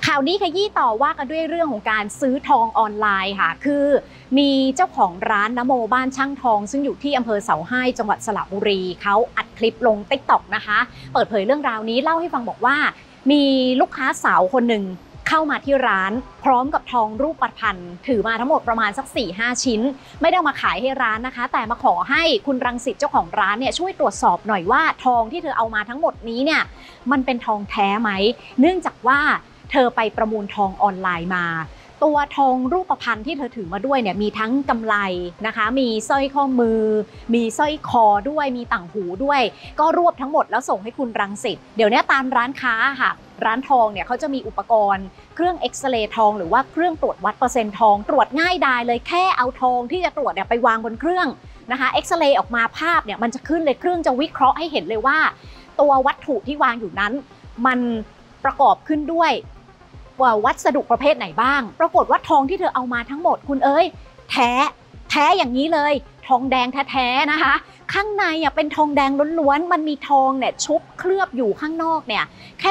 ข่าวนี้ขยี้ต่อว่ากันด้วยเรื่องของการซื้อทองออนไลน์ค่ะคือมีเจ้าของร้านนโมบ้านช่างทองซึ่งอยู่ที่อำเภอเสาให้จังหวัดสระบุรีเขาอัดคลิปลง TikTok นะคะเปิดเผยเรื่องราวนี้เล่าให้ฟังบอกว่ามีลูกค้าสาวคนหนึ่งเข้ามาที่ร้านพร้อมกับทองรูปพรรณถือมาทั้งหมดประมาณสัก 4-5 ชิ้นไม่ได้มาขายให้ร้านนะคะแต่มาขอให้คุณรังสิตเจ้าของร้านเนี่ยช่วยตรวจสอบหน่อยว่าทองที่เธอเอามาทั้งหมดนี้เนี่ยมันเป็นทองแท้ไหมเนื่องจากว่าเธอไปประมูลทองออนไลน์มาตัวทองรูปพรรณที่เธอถือมาด้วยเนี่ยมีทั้งกำไลนะคะมีสร้อยข้อมือมีสร้อยคอด้วยมีต่างหูด้วยก็รวบทั้งหมดแล้วส่งให้คุณรังสิตเดี๋ยวนี้ตามร้านค้าค่ะร้านทองเนี่ยเขาจะมีอุปกรณ์เครื่องเอ็กซเรย์ทองหรือว่าเครื่องตรวจวัดเปอร์เซ็นต์ทองตรวจง่ายดายเลยแค่เอาทองที่จะตรวจเนี่ยไปวางบนเครื่องนะคะเอ็กซเรย์ออกมาภาพเนี่ยมันจะขึ้นเลยเครื่องจะวิเคราะห์ให้เห็นเลยว่าตัววัตถุที่วางอยู่นั้นมันประกอบขึ้นด้วยวัสดุประเภทไหนบ้างปรากฏว่าทองที่เธอเอามาทั้งหมดคุณแท้อย่างนี้เลยทองแดงแท้ๆนะคะข้างในเป็นทองแดงล้วนๆมันมีทองเนี่ยชุบเคลือบอยู่ข้างนอกเนี่ยแค่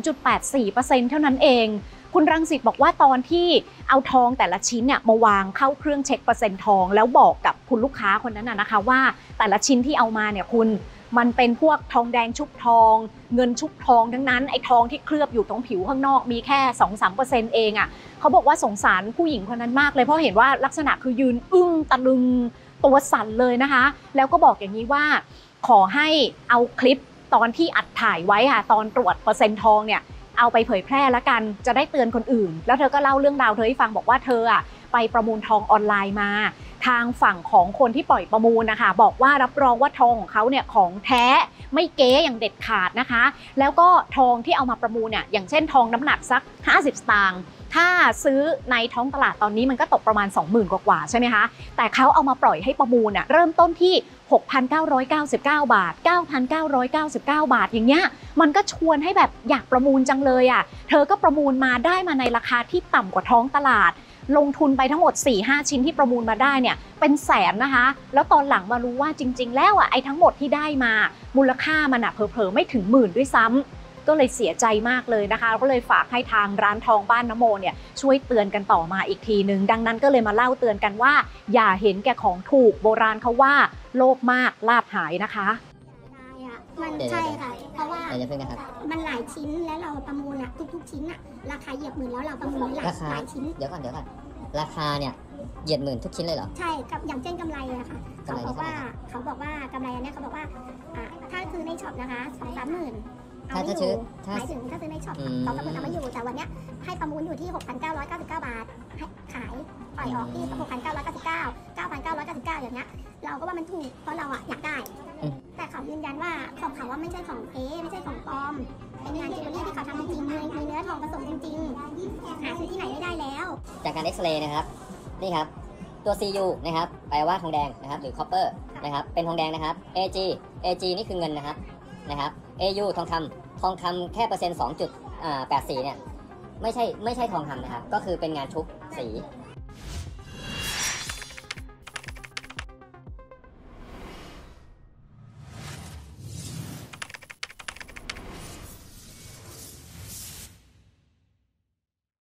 2.84% เท่านั้นเองคุณรังสิตบอกว่าตอนที่เอาทองแต่ละชิ้นเนี่ยมาวางเข้าเครื่องเช็คเปอร์เซ็นต์ทองแล้วบอกกับคุณลูกค้าคนนั้นนะคะว่าแต่ละชิ้นที่เอามาเนี่ยคุณมันเป็นพวกทองแดงชุบทองเงินชุบทองทั้งนั้นไอ้ทองที่เคลือบอยู่ตรงผิวข้างนอกมีแค่ 2-3% เองเขาบอกว่าสงสารผู้หญิงคนนั้นมากเลยเพราะเห็นว่าลักษณะคือยืนอึ้งตะลึงตัวสั่นเลยนะคะแล้วก็บอกอย่างนี้ว่าขอให้เอาคลิปตอนที่อัดถ่ายไว้ค่ะตอนตรวจเปอร์เซ็นต์ทองเนี่ยเอาไปเผยแพร่แล้วกันจะได้เตือนคนอื่นแล้วเธอก็เล่าเรื่องราวเธอให้ฟังบอกว่าเธอไปประมูลทองออนไลน์มาทางฝั่งของคนที่ปล่อยประมูลนะคะบอกว่ารับรองว่าทองของเขาเนี่ยของแท้ไม่เก๊อย่างเด็ดขาดนะคะแล้วก็ทองที่เอามาประมูลเนี่ยอย่างเช่นทองน้ำหนักสัก50 สตางค์ถ้าซื้อในท้องตลาดตอนนี้มันก็ตกประมาณ 20,000 กว่าใช่ไหมคะแต่เขาเอามาปล่อยให้ประมูลเริ่มต้นที่ 6,999 บาท 9,999 บาทอย่างเงี้ยมันก็ชวนให้แบบอยากประมูลจังเลยเธอก็ประมูลมาได้มาในราคาที่ต่ำกว่าท้องตลาดลงทุนไปทั้งหมด 4-5 ชิ้นที่ประมูลมาได้เนี่ยเป็นแสนนะคะแล้วตอนหลังมารู้ว่าจริงๆแล้วไอ้ทั้งหมดที่ได้มามูลค่ามันเผลอๆไม่ถึงหมื่นด้วยซ้ำก็เลยเสียใจมากเลยนะคะก็เลยฝากให้ทางร้านทองบ้านนโมเนี่ยช่วยเตือนกันต่อมาอีกทีนึงดังนั้นก็เลยมาเล่าเตือนกันว่าอย่าเห็นแก่ของถูกโบราณเขาว่าโลภมากลาภหายนะคะมันใช่ค่ะเพราะว่ามันหลายชิ้นแล้วเราประมูลทุกชิ้นราคาเหยียบหมื่นแล้วเราประมูลหลายชิ้นเดี๋ยวก่อนราคาเนี่ยเหยียบหมื่นทุกชิ้นเลยเหรอใช่กับอย่างเช่นกำไรอะค่ะเขาบอกว่ากำไรอันนี้เขาบอกว่าถ้าซื้อในช็อปนะคะ2-3 หมื่นเอาไม่อยู่หมายถึงถ้าซื้อในช็อป2-3 หมื่นเอาไม่อยู่แต่วันนี้ให้ประมูลอยู่ที่ 6,999 บาทให้ขายปล่อยออกที่ 6,999 9,999 อย่างเงี้ยเราก็ว่ามันถูกเพราะเราอยากได้แต่เขายืนยันว่าของเขาว่าไม่ใช่ของเก๊ไม่ใช่ของปลอมเป็นงานจิวเวลรี่ที่เขาทำจริงๆมีเนื้อทองผสมจริงๆหาซื้อที่ไหนไม่ได้แล้วจากการเอ็กซเรย์นะครับนี่ครับตัว CU นะครับแปลว่าทองแดงนะครับหรือ copper นะครับเป็นทองแดงนะครับ AG นี่คือเงินนะครับ AU ทองคำแค่เปอร์เซ็นต์ 2.84 เนี่ยไม่ใช่ทองคำนะครับก็คือเป็นงานชุบสี